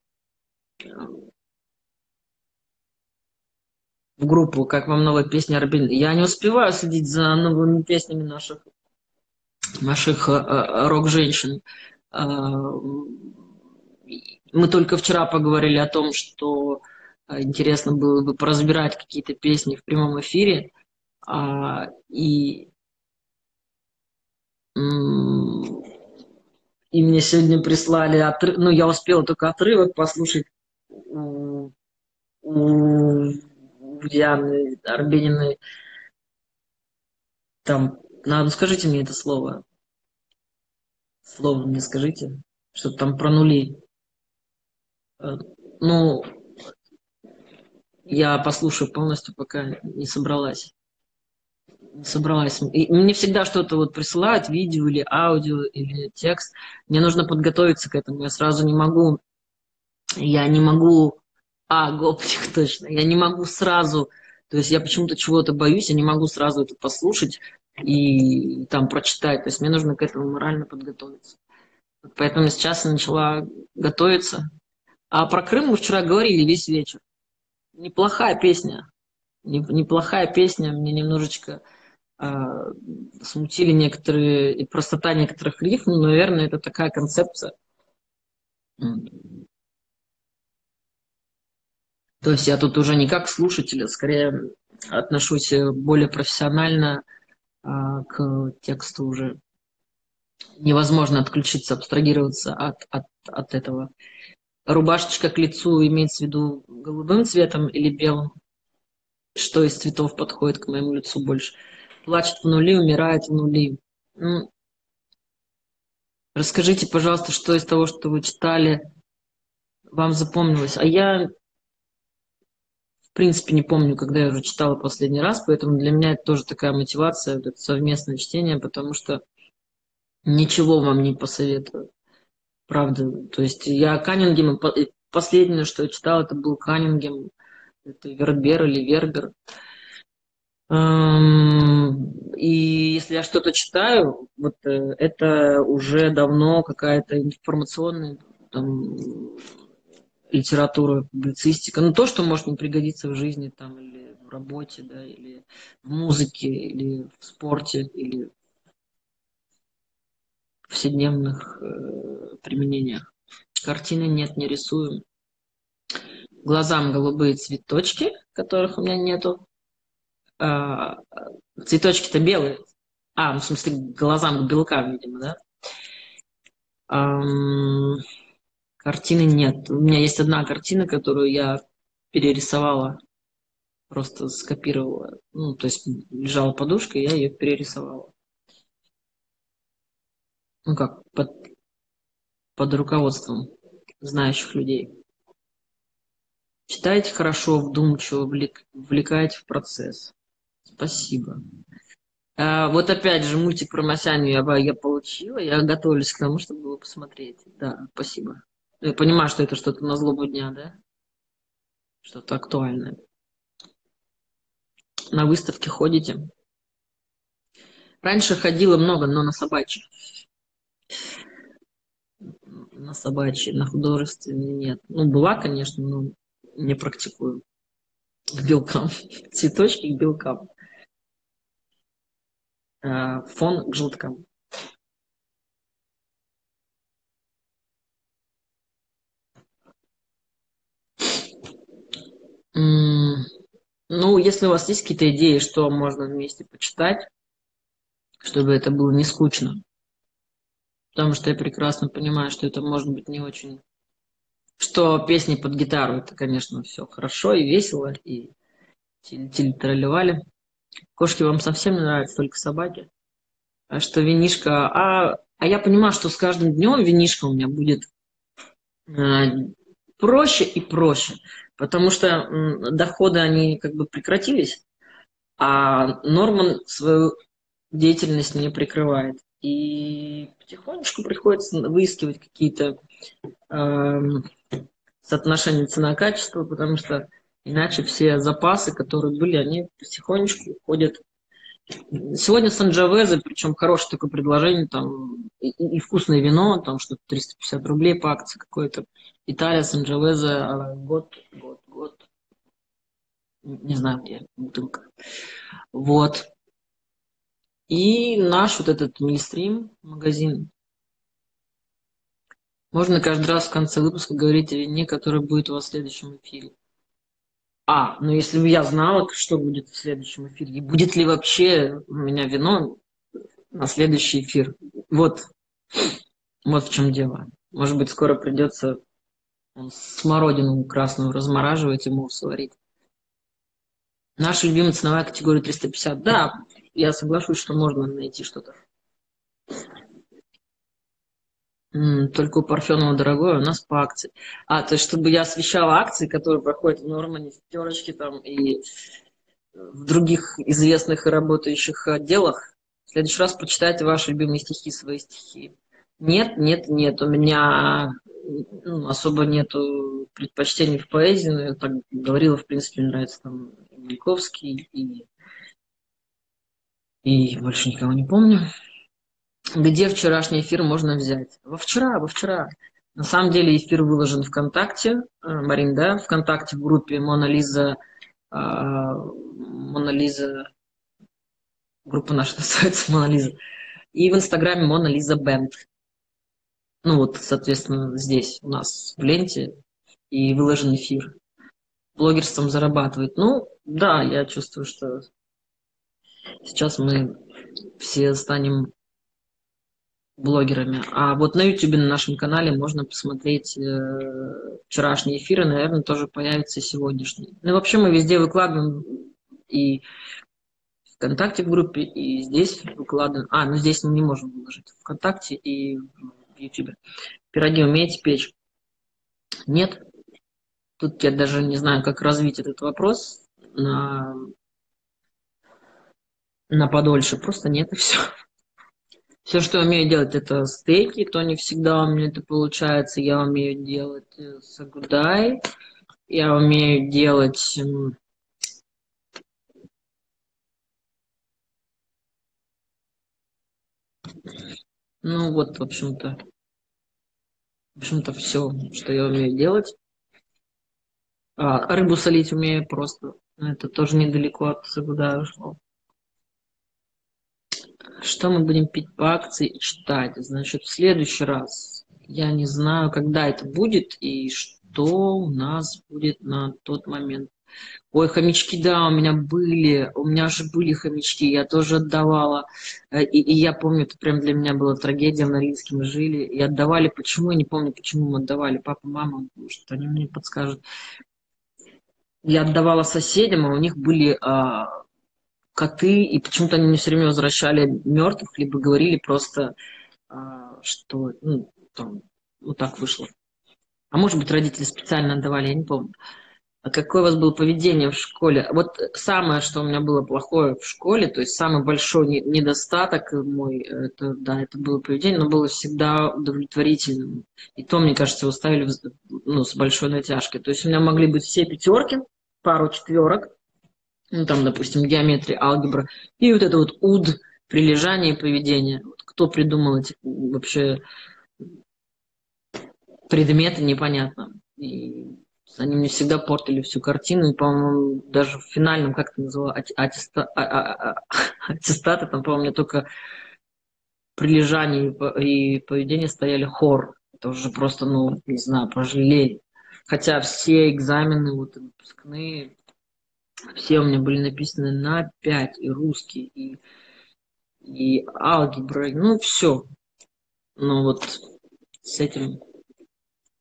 в группу, как вам новая песня Арбель. Я не успеваю следить за новыми песнями наших, наших а, а, рок-женщин. А, мы только вчера поговорили о том, что а, интересно было бы поразбирать какие-то песни в прямом эфире. А, и, м, и мне сегодня прислали отрыв, ну, я успела только отрывок послушать у, у Дианы Арбениной. Там, на, ну скажите мне это слово. Слово мне скажите, что там про нули. Э, Ну, я послушаю полностью, пока не собралась. Не собралась. И мне всегда что-то вот присылают, видео или аудио, или текст. Мне нужно подготовиться к этому. Я сразу не могу, я не могу, а, гопник точно, я не могу сразу, то есть я почему-то чего-то боюсь, я не могу сразу это послушать и там прочитать. То есть мне нужно к этому морально подготовиться. Поэтому сейчас я начала готовиться. А про Крым мы вчера говорили весь вечер. Неплохая песня. Неплохая песня. Мне немножечко а, смутили некоторые, и простота некоторых рифм. Но, наверное, это такая концепция. То есть я тут уже не как слушатель, а скорее отношусь более профессионально а, к тексту уже. Невозможно отключиться, абстрагироваться от, от, от этого. Рубашечка к лицу имеется в виду голубым цветом или белым? Что из цветов подходит к моему лицу больше? Плачет в нули, умирает в нули. Ну, расскажите, пожалуйста, что из того, что вы читали, вам запомнилось. А я, в принципе, не помню, когда я уже читала последний раз, поэтому для меня это тоже такая мотивация, вот это совместное чтение, потому что ничего вам не посоветую. Правда. То есть я Каннингема, последнее, что я читала, это был Каннингем, это Вербер или Вербер. Эм, И если я что-то читаю, вот э, это уже давно какая-то информационная там, литература, публицистика. Ну, то, что может не пригодиться в жизни там, или в работе, да, или в музыке, или в спорте, или в повседневных э, применениях. Картины нет, не рисую. Глазам голубые цветочки, которых у меня нету. А, цветочки-то белые. А, ну, в смысле, глазам к белкам, видимо, да? Ам, Картины нет. У меня есть одна картина, которую я перерисовала, просто скопировала. Ну, то есть лежала подушка, и я ее перерисовала. Ну как, под, под руководством знающих людей. Читайте хорошо, вдумчиво, вовлек- вовлекаете в процесс. Спасибо. А, вот опять же, мультик про Масяню я, я получила. Я готовлюсь к тому, чтобы его посмотреть. Да, спасибо. Я понимаю, что это что-то на злобу дня, да? Что-то актуальное. На выставке ходите? Раньше ходила много, но на собачьи. На собачьи, на художественные нет. Ну, была, конечно, но не практикую. К белкам. Цветочки к белкам. А, фон к желткам. М, Ну, если у вас есть какие-то идеи, что можно вместе почитать, чтобы это было не скучно. Потому что я прекрасно понимаю, что это может быть не очень. Что песни под гитару, это, конечно, все хорошо и весело, и тили-тили-тролливали. Кошки вам совсем не нравятся, только собаки. а что винишко... А, а я понимаю, что с каждым днем винишко у меня будет а, проще и проще, потому что м, доходы, они как бы прекратились, а Норман свою деятельность не прикрывает. И потихонечку приходится выискивать какие-то эм, соотношения цена-качество, потому что иначе все запасы, которые были, они потихонечку уходят. Сегодня Санджавезе, причем хорошее такое предложение, там и, и вкусное вино, там что-то триста пятьдесят рублей по акции какой-то. Италия, Санджавезе, а, год, год, год, не знаю где, бутылка. Вот. И наш вот этот мейнстрим магазин. Можно каждый раз в конце выпуска говорить о вине, который будет у вас в следующем эфире. А, ну если бы я знала, что будет в следующем эфире, и будет ли вообще у меня вино на следующий эфир. Вот, вот в чем дело. Может быть, скоро придется смородину красную размораживать и мусс сварить. Наша любимая ценовая категория триста пятьдесят. Да, я соглашусь, что можно найти что-то. М, только у Парфенова дорогое, у нас по акции. А, то есть, чтобы я освещала акции, которые проходят в Нормане, в Пятерочке там и в других известных и работающих отделах. В следующий раз прочитайте ваши любимые стихи, свои стихи. Нет, нет, нет, у меня ну, особо нету предпочтений в поэзии, но я так говорила, в принципе, мне нравится там и Маяковский, и, и больше никого не помню. Где вчерашний эфир можно взять? Во вчера, во вчера. На самом деле эфир выложен ВКонтакте, э, Марин, да, ВКонтакте в группе Мона Лиза, э, Мона Лиза, группа наша называется Мона Лиза, и в Инстаграме Мона Лиза Бенд. Ну вот, соответственно, здесь у нас в ленте и выложен эфир. Блогерством зарабатывает. Ну, да, я чувствую, что сейчас мы все станем блогерами. А вот на Ютубе, на нашем канале можно посмотреть э, вчерашние эфиры, наверное, тоже появится и сегодняшний. Ну и вообще мы везде выкладываем и ВКонтакте в группе, и здесь выкладываем. А, ну здесь мы не можем выложить. ВКонтакте и в Ютубе. Пироги умеете печь? Нет. Тут я даже не знаю, как развить этот вопрос на, на подольше. Просто нет, и все. Все, что я умею делать, это стейки, то не всегда у меня это получается. Я умею делать э, сагудай, я умею делать... м, Ну вот, в общем-то, в общем-то, все, что я умею делать. А, рыбу солить умею просто. Это тоже недалеко от сагудая ушло. Что мы будем пить по акции и читать? Значит, в следующий раз я не знаю, когда это будет и что у нас будет на тот момент. Ой, хомячки, да, у меня были, у меня же были хомячки, я тоже отдавала. Э, И, и я помню, это прям для меня была трагедия, в Норильске мы жили, и отдавали, почему, я не помню, почему мы отдавали, папа, мама, может, они мне подскажут. Я отдавала соседям, а у них были а, коты, и почему-то они мне все время возвращали мертвых, либо говорили просто, а, что, ну, там, вот так вышло. А может быть, родители специально отдавали, я не помню. А какое у вас было поведение в школе? Вот самое, что у меня было плохое в школе, то есть самый большой не- недостаток мой, это, да, это было поведение, но было всегда удовлетворительным. И то, мне кажется, его ставили в- ну, с большой натяжкой. То есть у меня могли быть все пятерки, пару четверок, ну там, допустим, геометрия, алгебра, и вот это вот уд, прилежание и поведение. Вот кто придумал эти вообще предметы, непонятно. И они мне всегда портили всю картину. И, по-моему, даже в финальном, как это называлось, аттеста... а- а- а- аттестаты, там, по-моему, мне только прилежание и по- и поведение стояли хор. Это уже просто, ну, не знаю, пожалели. Хотя все экзамены, вот, и выпускные, все у меня были написаны на пять, и русский, и, и алгебра, ну, все. Но вот с этим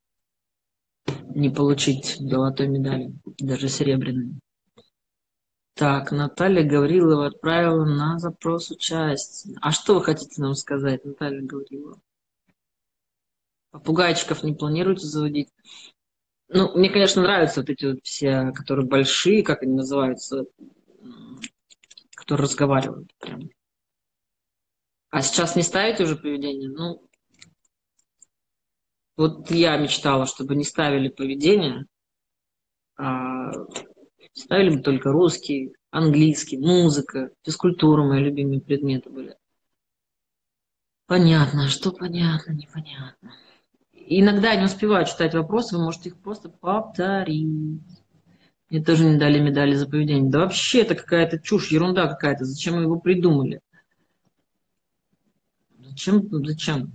не получить золотой медали, даже серебряной. Так, Наталья Гаврилова отправила на запрос участия. А что вы хотите нам сказать, Наталья Гаврилова? Попугайчиков не планируете заводить? Ну, мне, конечно, нравятся вот эти вот все, которые большие, как они называются, м, которые разговаривают прям. А сейчас не ставите уже поведение? Ну, вот я мечтала, чтобы не ставили поведение, а ставили бы только русский, английский, музыка, физкультура, мои любимые предметы были. Понятно, что понятно, непонятно. Иногда я не успеваю читать вопросы, вы можете их просто повторить. Мне тоже не дали медали за поведение. Да вообще это какая-то чушь, ерунда какая-то. Зачем мы его придумали? Зачем? Зачем?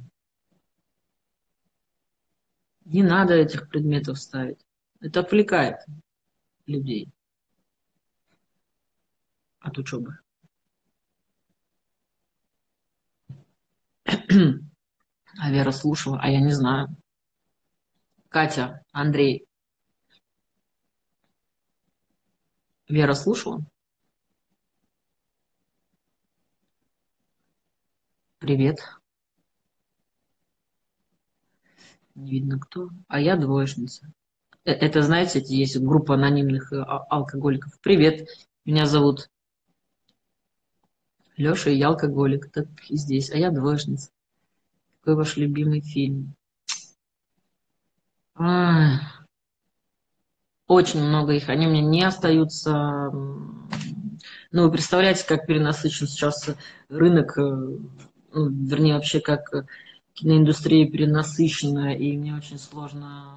Не надо этих предметов ставить. Это отвлекает людей от учебы. А Вера слушала, а я не знаю. Катя, Андрей. Вера слушала? Привет. Не видно кто. А я двоечница. Э, Это, знаете, эти есть группа анонимных э, а- алкоголиков. Привет, меня зовут Леша, и я алкоголик. Так и здесь. А я двоечница. Какой ваш любимый фильм? Ай, очень много их. Они мне не остаются. м, Ну, вы представляете, как перенасыщен сейчас рынок, э, ну, вернее, вообще, как э, киноиндустрия перенасыщена, и мне очень сложно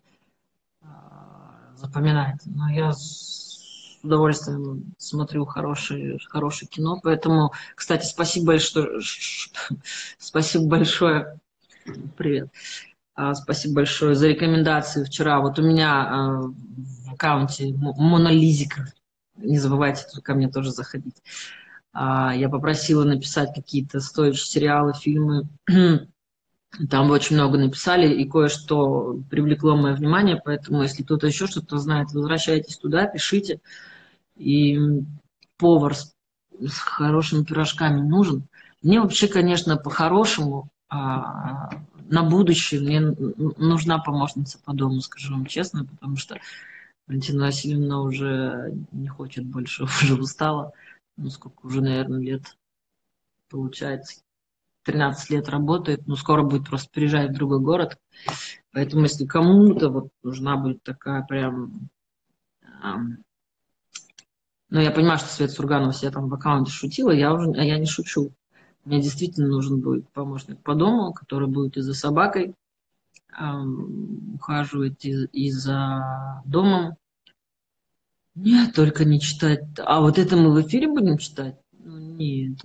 а, запоминать. Но я с удовольствием смотрю хорошее, хорошее кино. Поэтому, кстати, спасибо большое, спасибо большое, привет, А, спасибо большое за рекомендации вчера. Вот у меня а, в аккаунте Мо- Монолизика, не забывайте ко мне тоже заходить. А, Я попросила написать какие-то стоящие сериалы, фильмы. Там вы очень много написали, и кое-что привлекло мое внимание, поэтому если кто-то еще что-то знает, возвращайтесь туда, пишите. И повар с, с хорошими пирожками нужен. Мне вообще, конечно, по-хорошему, а, на будущее мне н- нужна помощница по дому, скажу вам честно, потому что Валентина Васильевна уже не хочет больше, уже устала. Ну, сколько уже, наверное, лет получается, тринадцать лет работает, ну, скоро будет просто переезжать в другой город. Поэтому, если кому-то вот нужна будет такая прям... ам, ну, я понимаю, что Света Сурганова себе там в аккаунте шутила, я уже, а я не шучу. Мне действительно нужен будет помощник по дому, который будет и за собакой ам, ухаживать, и, и за домом. Нет, только не читать. А вот это мы в эфире будем читать? Ну, нет.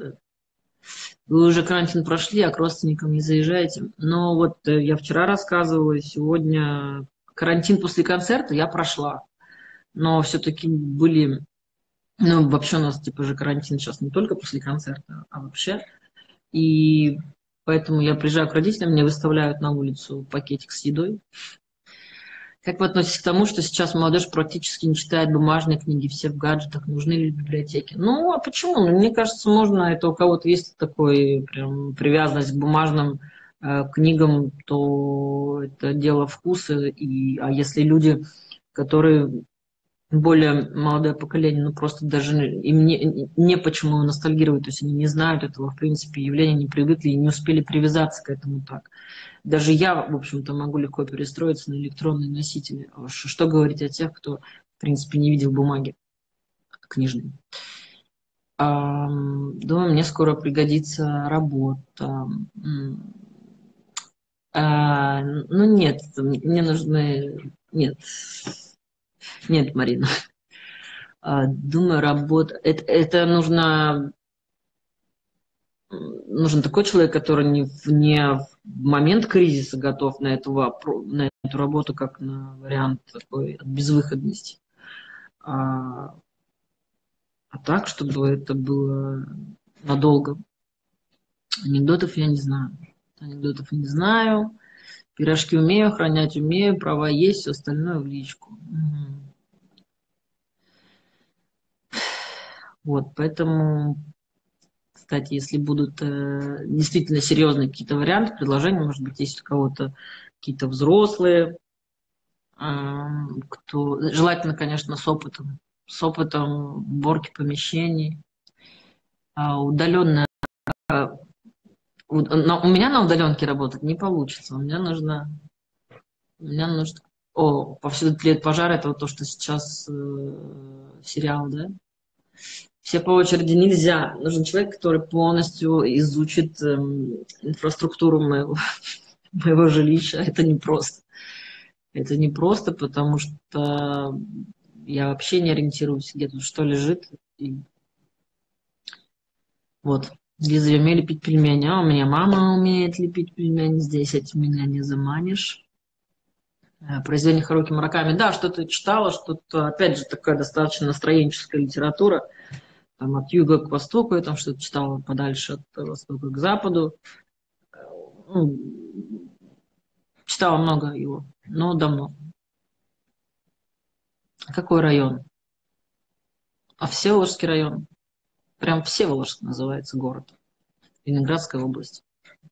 Вы уже карантин прошли, а к родственникам не заезжаете. Но вот э, я вчера рассказывала, сегодня карантин после концерта я прошла. Но все-таки были, ну, вообще у нас типа же карантин сейчас не только после концерта, а вообще. И поэтому я приезжаю к родителям, мне выставляют на улицу пакетик с едой. Как вы относитесь к тому, что сейчас молодежь практически не читает бумажные книги, все в гаджетах, нужны ли библиотеки? Ну, а почему? Ну, мне кажется, можно, это у кого-то есть такой прям привязанность к бумажным э, книгам, то это дело вкуса. И, а если люди, которые более молодое поколение, ну просто даже им не, не почему ностальгировать, то есть они не знают этого, в принципе, явления, не привыкли и не успели привязаться к этому так. Даже я, в общем-то, могу легко перестроиться на электронные носители. А ш- Что говорить о тех, кто, в принципе, не видел бумаги книжной. Ам, Думаю, мне скоро пригодится работа. М, а, ну нет, мне нужны... Нет, нет, Марина. А, Думаю, работа... Это, это нужно... Нужен такой человек, который не в, не в момент кризиса готов на эту, вопро- на эту работу, как на вариант такой безвыходности. А, а так, чтобы это было надолго. Анекдотов я не знаю. Анекдотов не знаю. Пирожки умею, охранять умею, права есть, все остальное в личку. Мгм. Вот, поэтому, кстати, если будут э, действительно серьезные какие-то варианты, предложения, может быть, есть у кого-то какие-то взрослые, э, кто, желательно, конечно, с опытом, с опытом уборки помещений, а удаленно, у, на- у меня на удаленке работать не получится, у меня нужно, у меня нужно, о, повсюду тлеет пожар, это вот то, что сейчас э, сериал, да? Все по очереди нельзя. Нужен человек, который полностью изучит эм, инфраструктуру моего, моего жилища. Это непросто. Это непросто, потому что я вообще не ориентируюсь, где тут что лежит. И вот. Лиза, я умею лепить пельмени. А у меня мама умеет лепить пельмени. Здесь этим меня не заманишь. Э, Произведение Харуки Мураками. Да, что-то читала, что-то, опять же, такая достаточно настроенческая литература. Там от юга к востоку, я там что-то читала подальше от востока к западу. Ну, читала много его, но давно. Какой район? А Всеволожский район. Прям Всеволожск называется город. Ленинградская область.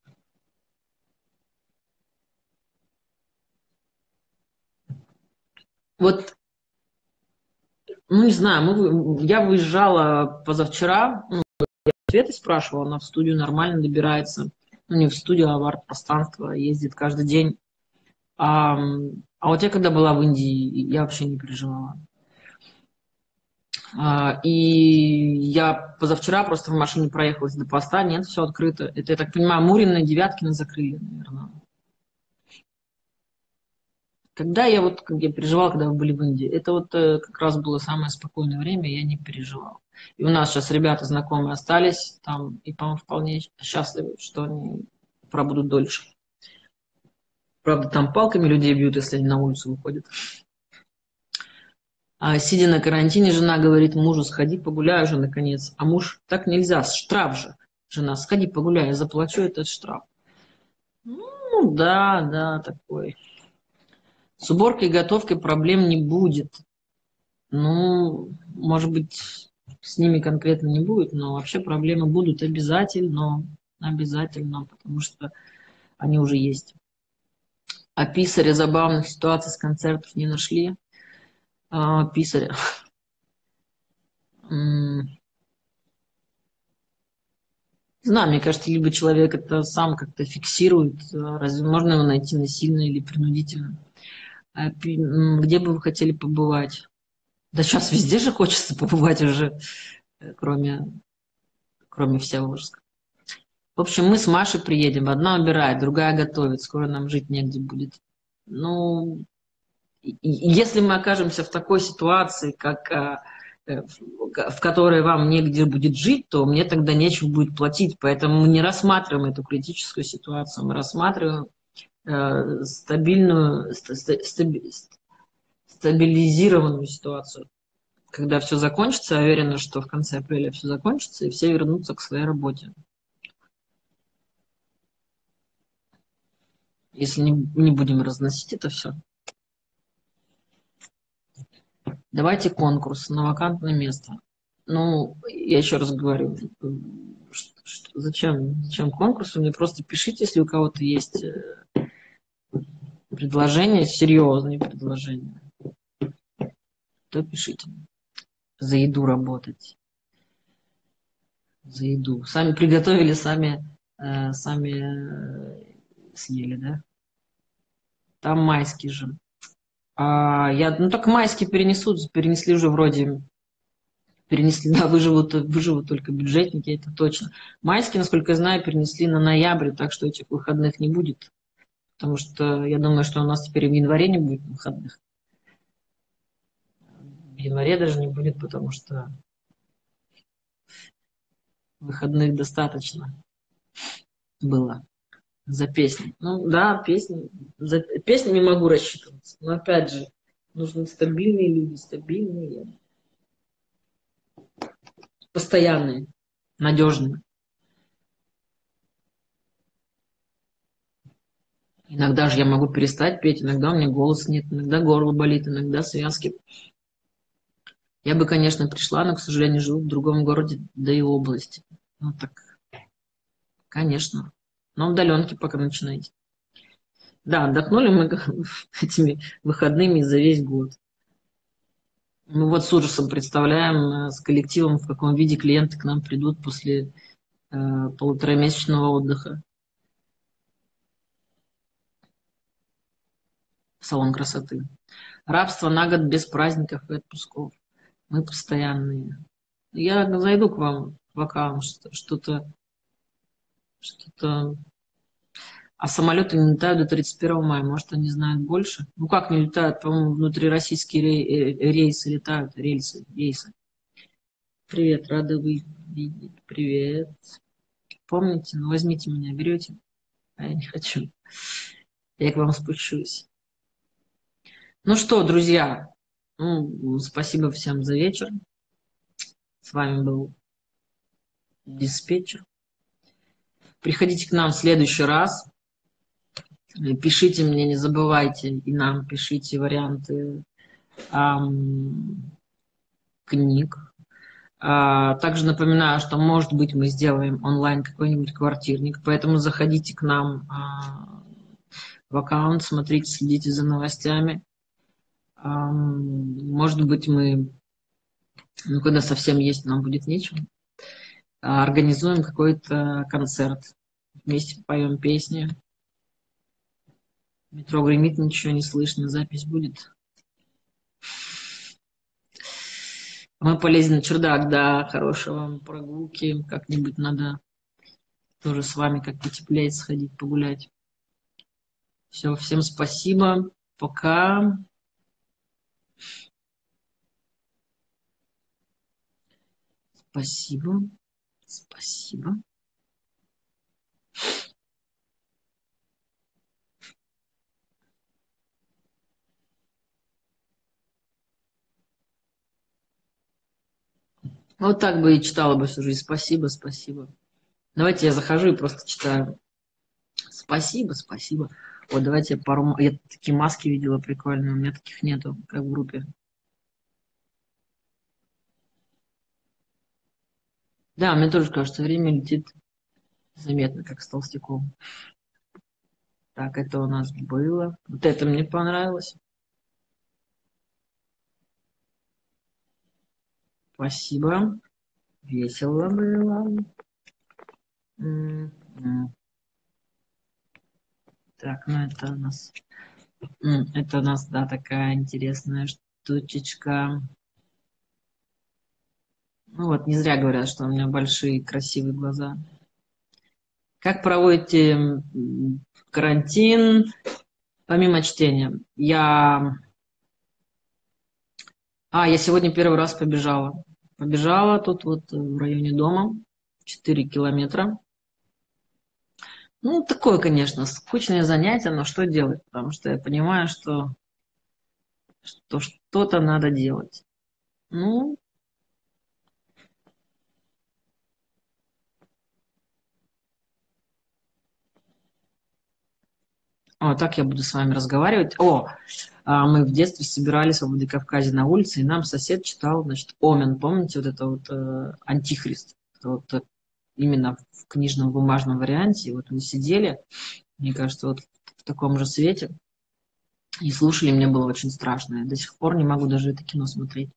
Вот, ну не знаю, мы, я выезжала позавчера, ну, Светы спрашивала, она в студию нормально добирается. Ну, не в студию, а в арт-пространство, ездит каждый день. А, а вот я когда была в Индии, я вообще не переживала. А, И я позавчера просто в машине проехалась до поста, нет, все открыто. Это, я так понимаю, Мурина и Девяткина закрыли, наверное. Когда я вот, как я переживала, когда вы были в Индии, это вот э, как раз было самое спокойное время, я не переживала. И у нас сейчас ребята знакомые остались там, и, по-моему, вполне счастливы, что они пробудут дольше. Правда, там палками людей бьют, если они на улицу выходят. А сидя на карантине, жена говорит мужу: сходи погуляй уже, наконец. А муж: так нельзя, штраф же. Жена: сходи погуляй, я заплачу этот штраф. Ну, да, да, такой. С уборкой и готовкой проблем не будет. Ну, может быть, с ними конкретно не будет, но вообще проблемы будут обязательно, обязательно, потому что они уже есть. А писаря забавных ситуаций с концертов не нашли. А, писаря. М, Не знаю, мне кажется, либо человек это сам как-то фиксирует, а разве можно его найти насильно или принудительно? А пи- м, где бы вы хотели побывать? Да сейчас везде же хочется побывать уже, э, кроме, кроме Всеволожска. В общем, мы с Машей приедем. Одна убирает, другая готовит. Скоро нам жить негде будет. Ну, и- и если мы окажемся в такой ситуации, как, а, э, в в которой вам негде будет жить, то мне тогда нечем будет платить. Поэтому мы не рассматриваем эту критическую ситуацию. Мы рассматриваем э, стабильную, ста- ста- стаби- стабилизированную ситуацию. Когда все закончится, я уверена, что в конце апреля все закончится, и все вернутся к своей работе. Если не, не будем разносить это все. Давайте конкурс на вакантное место. Ну, я еще раз говорю, что- что- зачем, зачем конкурс? Вы мне просто пишите, если у кого-то есть э, предложения, серьезные предложения, то пишите. За еду работать. За еду. Сами приготовили, сами, э, сами э, съели, да? Там майский же. А я, ну так майские перенесут, перенесли уже вроде, перенесли, да, выживут, выживут только бюджетники, это точно. Майские, насколько я знаю, перенесли на ноябрь, так что этих выходных не будет, потому что я думаю, что у нас теперь в январе не будет выходных. В январе даже не будет, потому что выходных достаточно было за песни. Ну да, песни, за песнями могу рассчитываться, но опять же, нужны стабильные люди, стабильные, постоянные, надежные. Иногда же я могу перестать петь, иногда у меня голос нет, иногда горло болит, иногда связки. Я бы, конечно, пришла, но, к сожалению, живу в другом городе, да и области. Ну так, конечно. Но удаленки пока начинайте. Да, отдохнули мы этими выходными за весь год. Мы вот с ужасом представляем э, с коллективом, в каком виде клиенты к нам придут после э, полуторамесячного отдыха в салон красоты. Рабство на год без праздников и отпусков. Мы постоянные. Я зайду к вам в аккаунт, что-то, что-то... А самолеты не летают до тридцать первого мая. Может, они знают больше? Ну как не летают? По-моему, внутрироссийские рейсы летают, рельсы, рейсы. Привет, рада вы видеть. Привет. Помните, ну возьмите меня, берете? А я не хочу. Я к вам спущусь. Ну что, друзья, ну, спасибо всем за вечер. С вами был диспетчер. Приходите к нам в следующий раз. Пишите мне, не забывайте, и нам пишите варианты эм, книг. А, также напоминаю, что, может быть, мы сделаем онлайн какой-нибудь квартирник, поэтому заходите к нам а, в аккаунт, смотрите, следите за новостями. А, может быть, мы, ну, когда совсем есть, нам будет нечего, а, организуем какой-то концерт. Вместе поем песни. Метро гремит, ничего не слышно, запись будет. Мы полезем на чердак, да, хорошей вам прогулки. Как-нибудь надо тоже с вами как потеплее сходить, погулять. Все, всем спасибо. Пока. Спасибо. Спасибо. Вот так бы и читала бы всю жизнь. Спасибо, спасибо. Давайте я захожу и просто читаю. Спасибо, спасибо. Вот давайте я пару... Я такие маски видела прикольные. У меня таких нету, как в группе. Да, мне тоже кажется, время летит заметно, как с толстяком. Так, это у нас было. Вот это мне понравилось. Спасибо. Весело было. М-м. Так, ну это у нас... М, это у нас, да, такая интересная штучечка. Ну вот, не зря говорят, что у меня большие красивые глаза. Как проводите м, карантин помимо чтения? Я... А, я сегодня первый раз побежала. Побежала тут вот в районе дома. четыре километра. Ну, такое, конечно, скучное занятие, но что делать? Потому что я понимаю, что, что что-то надо делать. Ну, о, так я буду с вами разговаривать. О, а, мы в детстве собирались в Владикавказе на улице, и нам сосед читал, значит, Омен. Помните, вот это вот э, Антихрист? Это вот э, именно в книжном бумажном варианте. И вот мы сидели, мне кажется, вот в таком же свете, и слушали, мне было очень страшно. Я до сих пор не могу даже это кино смотреть.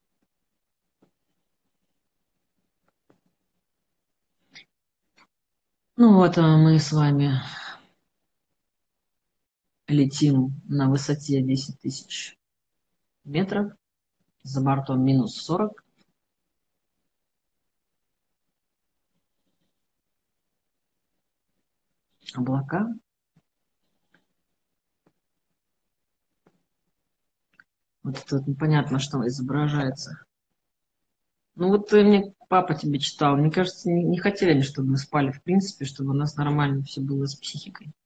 Ну вот, а мы с вами летим на высоте десять тысяч метров, за бортом минус сорок. Облака. Вот это вот непонятно, что изображается. Ну вот э, мне папа тебе читал. Мне кажется, не, не хотели они, чтобы мы спали, в принципе, чтобы у нас нормально все было с психикой.